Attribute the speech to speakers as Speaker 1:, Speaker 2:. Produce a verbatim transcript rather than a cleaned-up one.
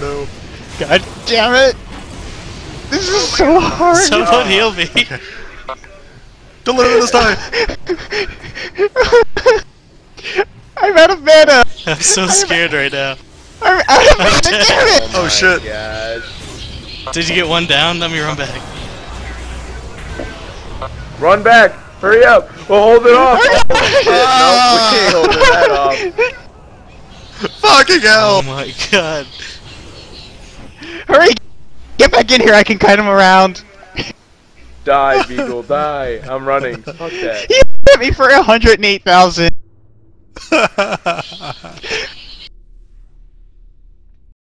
Speaker 1: no.
Speaker 2: God damn it! This is so hard!
Speaker 3: Someone
Speaker 1: Oh,
Speaker 3: heal me!
Speaker 1: Okay. Don't let him this time!
Speaker 2: I'm out of mana!
Speaker 3: I'm so scared right now.
Speaker 2: I'm out of mana,
Speaker 3: dead.
Speaker 2: damn it!
Speaker 1: Oh, shit.
Speaker 4: Gosh.
Speaker 3: Did you get one down? Let me run back.
Speaker 4: Run back! Hurry up! We'll hold it off! Oh, shit. No, we can't hold that off.
Speaker 1: Fucking hell!
Speaker 3: Oh my god.
Speaker 2: Hurry! Get back in here, I can kite him around.
Speaker 4: Die, Beagle, die. I'm running. Fuck that.
Speaker 2: He hit me for one hundred eight thousand.